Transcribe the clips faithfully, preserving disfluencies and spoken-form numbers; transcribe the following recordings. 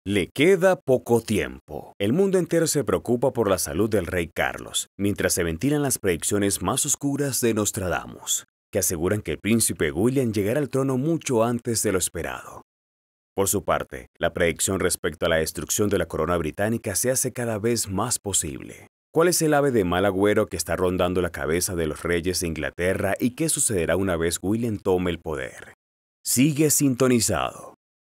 Le queda poco tiempo. El mundo entero se preocupa por la salud del rey Carlos, mientras se ventilan las predicciones más oscuras de Nostradamus, que aseguran que el príncipe William llegará al trono mucho antes de lo esperado. Por su parte, la predicción respecto a la destrucción de la corona británica se hace cada vez más posible. ¿Cuál es el ave de mal agüero que está rondando la cabeza de los reyes de Inglaterra y qué sucederá una vez William tome el poder? Sigue sintonizado.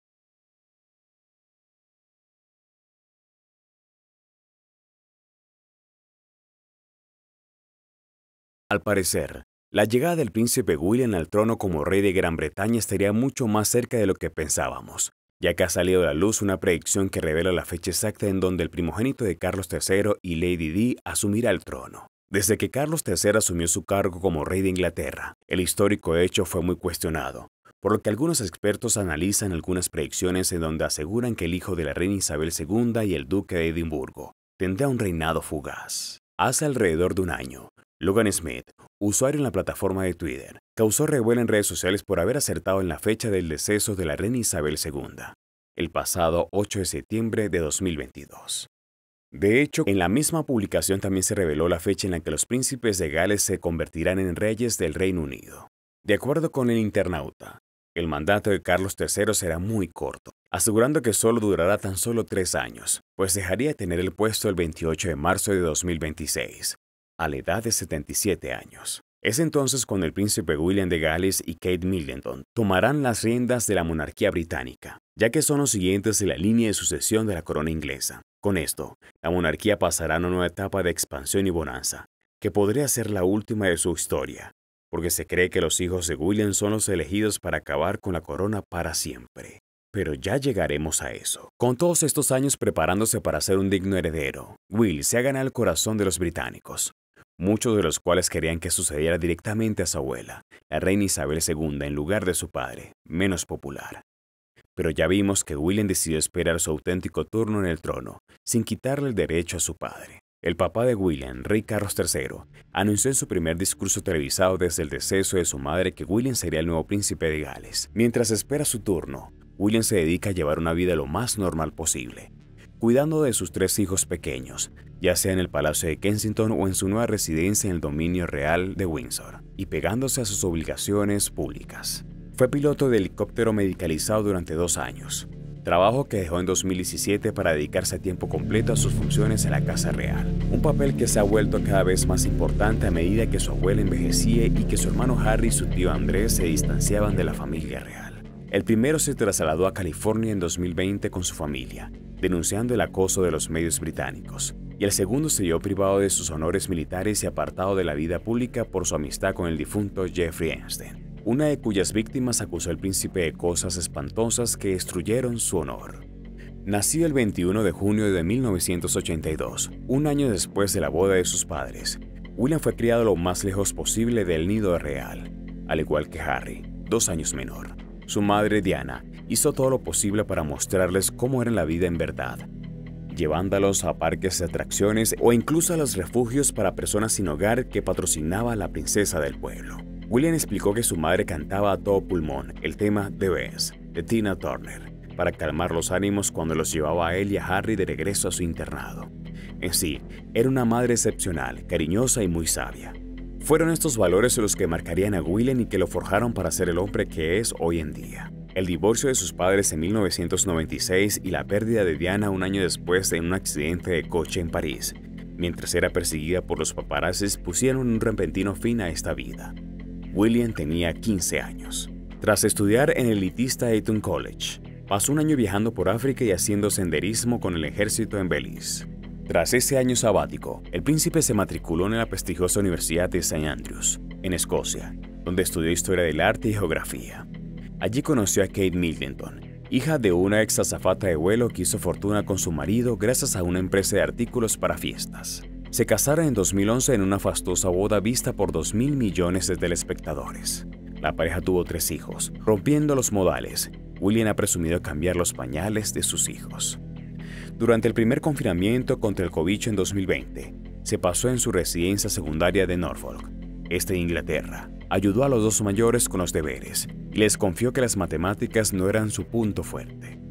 Al parecer, la llegada del príncipe William al trono como rey de Gran Bretaña estaría mucho más cerca de lo que pensábamos, ya que ha salido a la luz una predicción que revela la fecha exacta en donde el primogénito de Carlos tercero y Lady Di asumirá el trono. Desde que Carlos tercero asumió su cargo como rey de Inglaterra, el histórico hecho fue muy cuestionado, por lo que algunos expertos analizan algunas predicciones en donde aseguran que el hijo de la reina Isabel segunda y el duque de Edimburgo tendrá un reinado fugaz. Hace alrededor de un año, Logan Smith, usuario en la plataforma de Twitter, causó revuelo en redes sociales por haber acertado en la fecha del deceso de la reina Isabel segunda, el pasado ocho de septiembre de dos mil veintidós. De hecho, en la misma publicación también se reveló la fecha en la que los príncipes de Gales se convertirán en reyes del Reino Unido. De acuerdo con el internauta, el mandato de Carlos tercero será muy corto, asegurando que solo durará tan solo tres años, pues dejaría de tener el puesto el veintiocho de marzo de dos mil veintiséis. A la edad de setenta y siete años. Es entonces cuando el príncipe William de Gales y Kate Middleton tomarán las riendas de la monarquía británica, ya que son los siguientes de la línea de sucesión de la corona inglesa. Con esto, la monarquía pasará a una nueva etapa de expansión y bonanza, que podría ser la última de su historia, porque se cree que los hijos de William son los elegidos para acabar con la corona para siempre. Pero ya llegaremos a eso. Con todos estos años preparándose para ser un digno heredero, Will se ha ganado el corazón de los británicos, muchos de los cuales querían que sucediera directamente a su abuela, la reina Isabel segunda, en lugar de su padre, menos popular. Pero ya vimos que William decidió esperar su auténtico turno en el trono, sin quitarle el derecho a su padre. El papá de William, rey Carlos tercero, anunció en su primer discurso televisado desde el deceso de su madre que William sería el nuevo príncipe de Gales. Mientras espera su turno, William se dedica a llevar una vida lo más normal posible, cuidando de sus tres hijos pequeños, ya sea en el Palacio de Kensington o en su nueva residencia en el dominio real de Windsor, y pegándose a sus obligaciones públicas. Fue piloto de helicóptero medicalizado durante dos años, trabajo que dejó en dos mil diecisiete para dedicarse a tiempo completo a sus funciones en la Casa Real, un papel que se ha vuelto cada vez más importante a medida que su abuela envejecía y que su hermano Harry y su tío Andrés se distanciaban de la familia real. El primero se trasladó a California en dos mil veinte con su familia, denunciando el acoso de los medios británicos, y el segundo se vio privado de sus honores militares y apartado de la vida pública por su amistad con el difunto Jeffrey Epstein, una de cuyas víctimas acusó al príncipe de cosas espantosas que destruyeron su honor. Nacido el veintiuno de junio de mil novecientos ochenta y dos, un año después de la boda de sus padres, William fue criado lo más lejos posible del nido real, al igual que Harry, dos años menor. Su madre, Diana, hizo todo lo posible para mostrarles cómo era la vida en verdad, llevándolos a parques de atracciones o incluso a los refugios para personas sin hogar que patrocinaba la princesa del pueblo. William explicó que su madre cantaba a todo pulmón el tema The Best de Tina Turner para calmar los ánimos cuando los llevaba a él y a Harry de regreso a su internado. En sí, era una madre excepcional, cariñosa y muy sabia. Fueron estos valores los que marcarían a William y que lo forjaron para ser el hombre que es hoy en día. El divorcio de sus padres en mil novecientos noventa y seis y la pérdida de Diana un año después en un accidente de coche en París, mientras era perseguida por los paparazzis, pusieron un repentino fin a esta vida. William tenía quince años. Tras estudiar en el elitista Eton College, pasó un año viajando por África y haciendo senderismo con el ejército en Belice. Tras ese año sabático, el príncipe se matriculó en la prestigiosa Universidad de Saint Andrews, en Escocia, donde estudió Historia del Arte y Geografía. Allí conoció a Kate Middleton, hija de una ex azafata de vuelo que hizo fortuna con su marido gracias a una empresa de artículos para fiestas. Se casaron en dos mil once en una fastuosa boda vista por dos mil millones de telespectadores. La pareja tuvo tres hijos. Rompiendo los modales, William ha presumido cambiar los pañales de sus hijos. Durante el primer confinamiento contra el cobicho en dos mil veinte, se pasó en su residencia secundaria de Norfolk, este de Inglaterra. Ayudó a los dos mayores con los deberes y les confió que las matemáticas no eran su punto fuerte.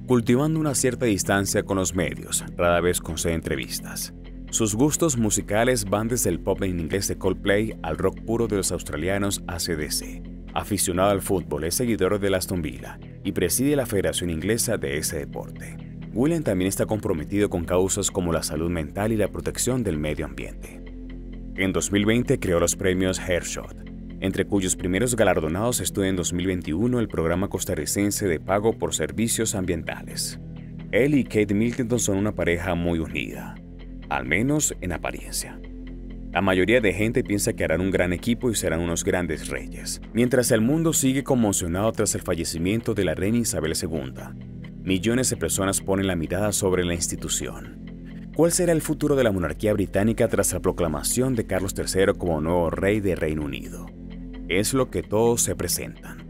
cultivando una cierta distancia con los medios, rara vez concede entrevistas. Sus gustos musicales van desde el pop en inglés de Coldplay al rock puro de los australianos A C D C. Aficionado al fútbol, es seguidor del Aston Villa y preside la Federación Inglesa de ese deporte. William también está comprometido con causas como la salud mental y la protección del medio ambiente. En dos mil veinte creó los premios Earthshot, entre cuyos primeros galardonados estuvo en dos mil veintiuno el programa costarricense de pago por servicios ambientales. Él y Kate Middleton son una pareja muy unida, al menos en apariencia. La mayoría de gente piensa que harán un gran equipo y serán unos grandes reyes, mientras el mundo sigue conmocionado tras el fallecimiento de la reina Isabel segunda. Millones de personas ponen la mirada sobre la institución. ¿Cuál será el futuro de la monarquía británica tras la proclamación de Carlos tercero como nuevo rey de Reino Unido? Es lo que todos se presentan.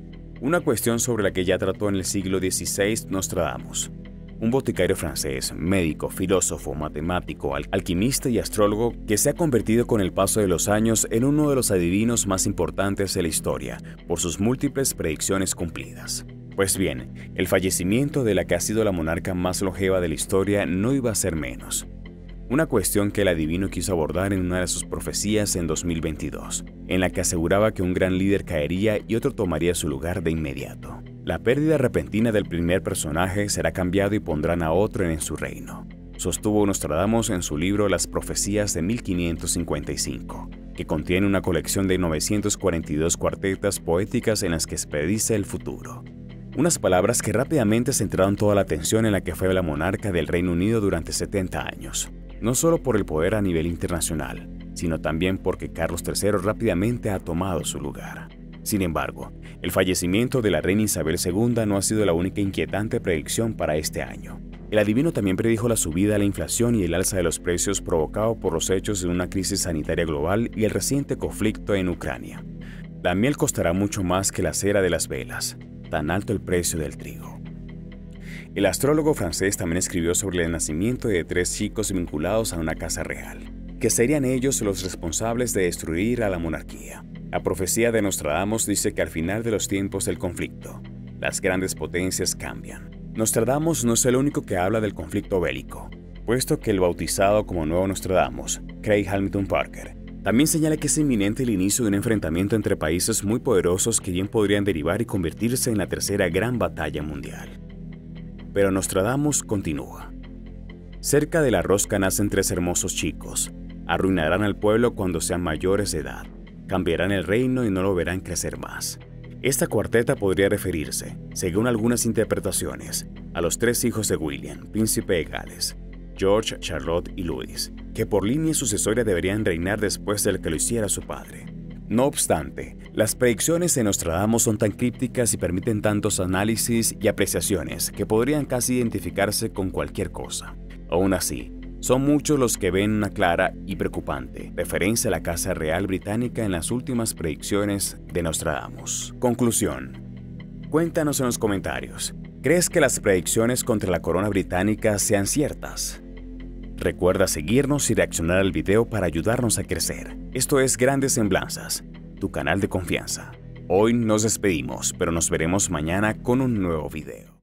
Una cuestión sobre la que ya trató en el siglo dieciséis Nostradamus, un boticario francés, médico, filósofo, matemático, al alquimista y astrólogo que se ha convertido con el paso de los años en uno de los adivinos más importantes de la historia por sus múltiples predicciones cumplidas. Pues bien, el fallecimiento de la que ha sido la monarca más longeva de la historia no iba a ser menos. Una cuestión que el adivino quiso abordar en una de sus profecías en dos mil veintidós, en la que aseguraba que un gran líder caería y otro tomaría su lugar de inmediato. La pérdida repentina del primer personaje será cambiado y pondrán a otro en su reino, sostuvo Nostradamus en su libro Las Profecías de mil quinientos cincuenta y cinco, que contiene una colección de novecientas cuarenta y dos cuartetas poéticas en las que se predice el futuro. Unas palabras que rápidamente centraron toda la atención en la que fue la monarca del Reino Unido durante setenta años, no solo por el poder a nivel internacional, sino también porque Carlos tercero rápidamente ha tomado su lugar. Sin embargo, el fallecimiento de la reina Isabel segunda no ha sido la única inquietante predicción para este año. El adivino también predijo la subida de la inflación y el alza de los precios provocado por los hechos de una crisis sanitaria global y el reciente conflicto en Ucrania. La miel costará mucho más que la cera de las velas, tan alto el precio del trigo. El astrólogo francés también escribió sobre el nacimiento de tres chicos vinculados a una casa real, que serían ellos los responsables de destruir a la monarquía. La profecía de Nostradamus dice que al final de los tiempos del conflicto, las grandes potencias cambian. Nostradamus no es el único que habla del conflicto bélico, puesto que el bautizado como nuevo Nostradamus, Craig Hamilton Parker, también señala que es inminente el inicio de un enfrentamiento entre países muy poderosos que bien podrían derivar y convertirse en la tercera gran batalla mundial. Pero Nostradamus continúa. Cerca de la rosca nacen tres hermosos chicos. Arruinarán al pueblo cuando sean mayores de edad. Cambiarán el reino y no lo verán crecer más. Esta cuarteta podría referirse, según algunas interpretaciones, a los tres hijos de William, príncipe de Gales, George, Charlotte y Louis, que por línea sucesoria deberían reinar después del que lo hiciera su padre. No obstante, las predicciones de Nostradamus son tan crípticas y permiten tantos análisis y apreciaciones que podrían casi identificarse con cualquier cosa. Aún así, son muchos los que ven una clara y preocupante referencia a la Casa Real Británica en las últimas predicciones de Nostradamus. Conclusión. Cuéntanos en los comentarios, ¿crees que las predicciones contra la corona británica sean ciertas? Recuerda seguirnos y reaccionar al video para ayudarnos a crecer. Esto es Grandes Semblanzas, tu canal de confianza. Hoy nos despedimos, pero nos veremos mañana con un nuevo video.